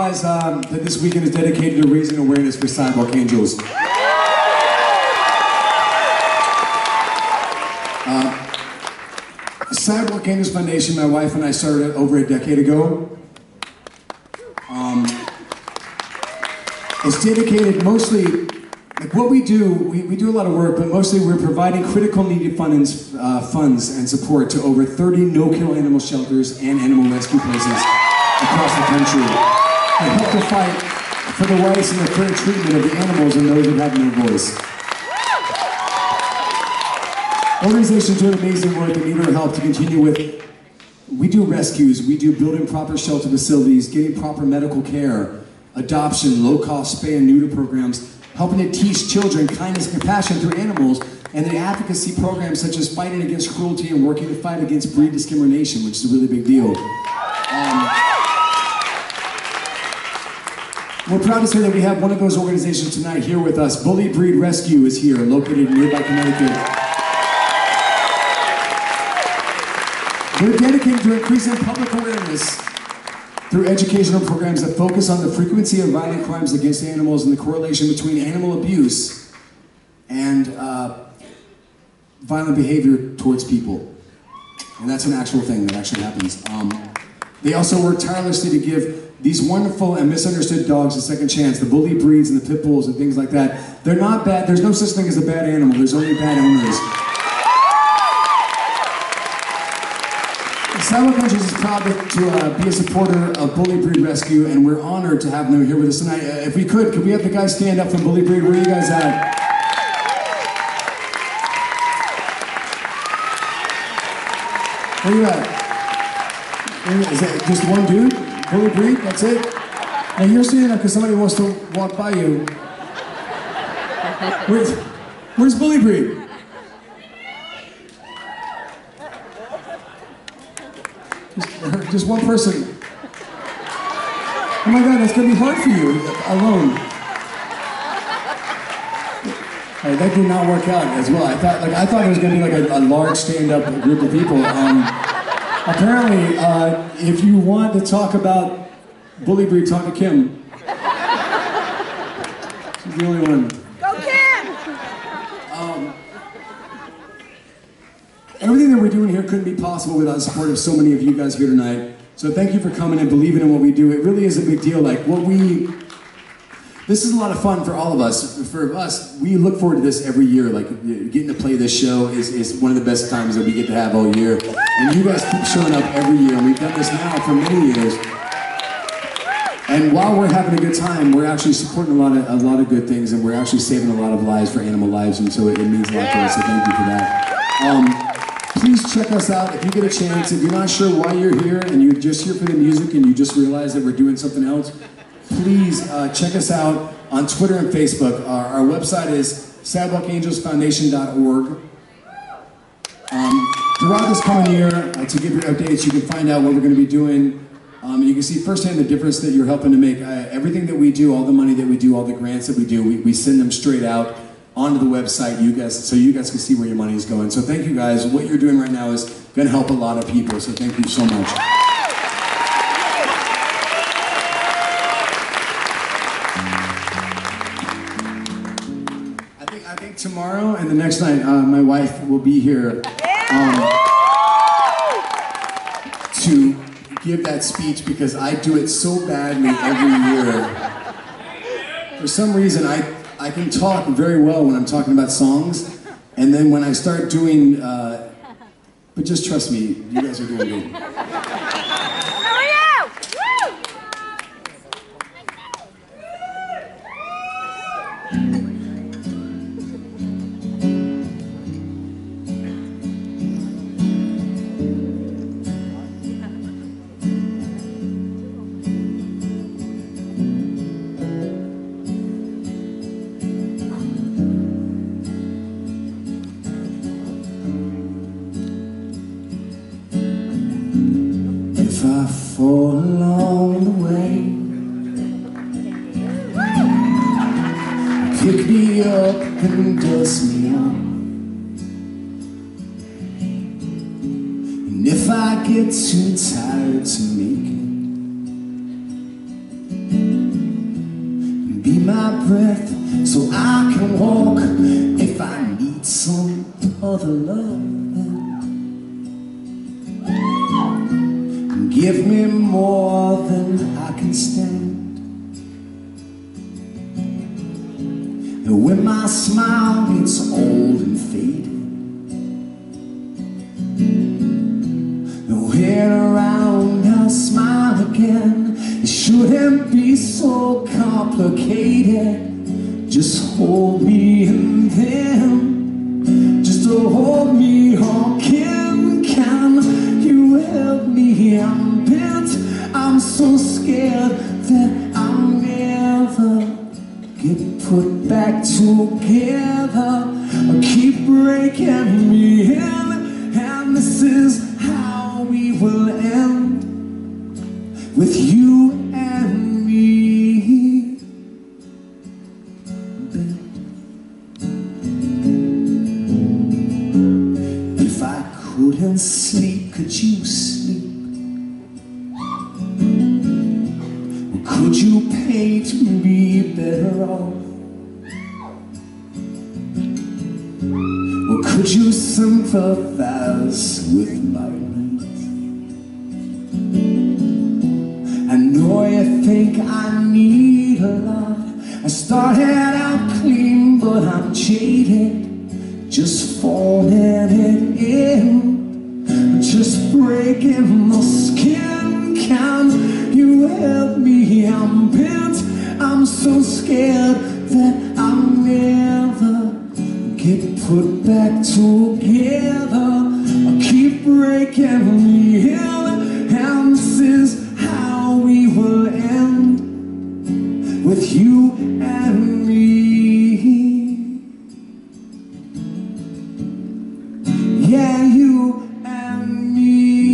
realize that this weekend is dedicated to raising awareness for Sidewalk Angels. Sidewalk Angels Foundation, my wife and I started it over a decade ago. It's dedicated mostly, like what we do, we do a lot of work, but mostly we're providing critical needed funds and support to over 30 no-kill animal shelters and animal rescue places across the country. And help to fight for the rights and the fair treatment of the animals and those that have no voice. Organizations do amazing work and need our help to continue with. We do rescues, we do building proper shelter facilities, getting proper medical care, adoption, low-cost spay and neuter programs, helping to teach children kindness and compassion through animals, and the advocacy programs such as fighting against cruelty and working to fight against breed discrimination, which is a really big deal. We're proud to say that we have one of those organizations tonight here with us. Bully Breed Rescue is here, located in nearby Connecticut. We're dedicated to increasing public awareness through educational programs that focus on the frequency of violent crimes against animals and the correlation between animal abuse and violent behavior towards people. And that's an actual thing that actually happens. They also work tirelessly to give these wonderful and misunderstood dogs a second chance. The bully breeds and the pit bulls and things like that. They're not bad. There's no such thing as a bad animal. There's only bad owners. Sidewalk Angels is proud to be a supporter of Bully Breed Rescue, and we're honored to have them here with us tonight. If we could we have the guys stand up from Bully Breed? Where are you guys at? Where are you at? Is that just one dude? Bully Breed? That's it? Now you're standing up because somebody wants to walk by you. Where's Bully Breed? Just one person. Oh my God, that's gonna be hard for you alone. Right, that did not work out as well. I thought it was gonna be like a large stand-up group of people. Apparently, if you want to talk about Bully Breed, talk to Kim. She's the only one. Go Kim! Everything that we're doing here couldn't be possible without the support of so many of you guys here tonight. So thank you for coming and believing in what we do. It really is a big deal. This is a lot of fun for all of us. For us, we look forward to this every year. Like getting to play this show is one of the best times that we get to have all year. And you guys keep showing up every year. And we've done this now for many years. And while we're having a good time, we're actually supporting a lot of good things, and we're actually saving a lot of lives for animal lives. And so it means a lot to us. So thank you for that. Please check us out if you get a chance. If you're not sure why you're here and you're just here for the music and you just realize that we're doing something else, please check us out on Twitter and Facebook. Our website is sidewalkangelsfoundation.org. Throughout this coming year, to give you updates, you can find out what we're going to be doing. You can see firsthand the difference that you're helping to make. Everything that we do, all the money that we do, all the grants that we do, we send them straight out onto the website, so you guys can see where your money is going. So thank you guys. What you're doing right now is going to help a lot of people, so thank you so much. I think tomorrow and the next night, my wife will be here to give that speech because I do it so badly every year. For some reason, I can talk very well when I'm talking about songs, and then when I start doing, but just trust me, you guys are doing good. If I fall along the way, pick me up and dust me off. And if I get too tired to make it, my breath so I can walk. If I need some other love, then give me more than I can stand. And when my smile gets old and faded, when around I'll smile again. It shouldn't be so complicated. Just hold me and then just hold me all can you help me? I'm bent, I'm so scared that I'll never get put back together. I keep breaking me in, and this is how we will end, with you and me. If I couldn't sleep, could you sleep? Or could you paint me better off? Or could you sympathize with my needs? I know you think I need a lot. I started out clean, but I'm jaded, just falling it in, just breaking the skin. Can you help me? I'm bent, I'm so scared that I'll never get put back together. I keep breaking me in, and this is how we will end, with you and me. Yeah, you and me.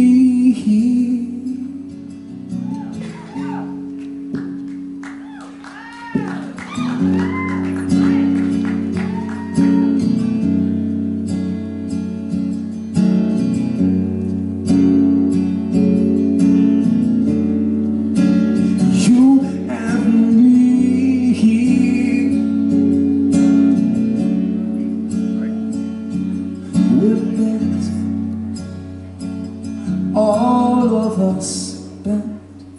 All of us bent.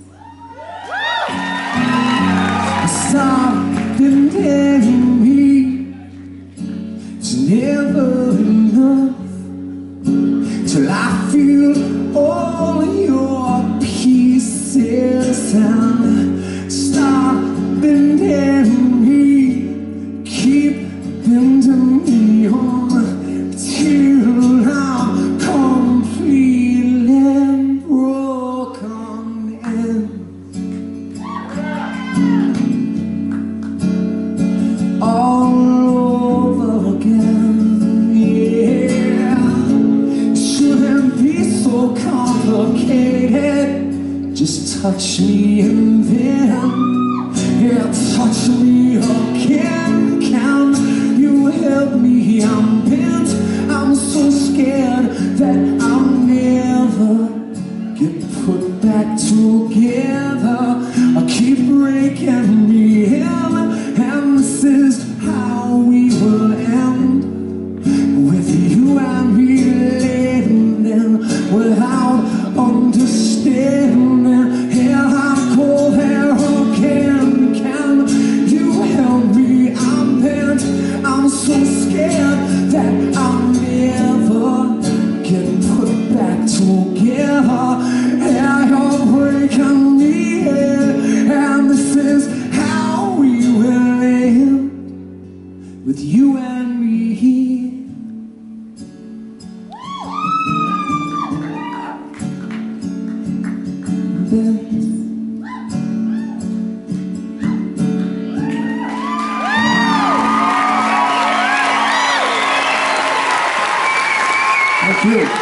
Something telling me it's never enough, till I feel all your pieces, and stop bending me, keep bending me on till I'm completely broken in. All over again, yeah. It shouldn't be so complicated. Just touch me and then, yeah, touch me again. Can you help me? I'm bent, I'm so scared that I'll never get put back together. I keep breaking me in, and this is how we will end, with you and me living without understanding. Here I go there again. Can you help me? I'm bent, I'm so scared that I'll never get put back together. Yeah, you're breaking me in, and this is how we will end, with you and me. Thank you.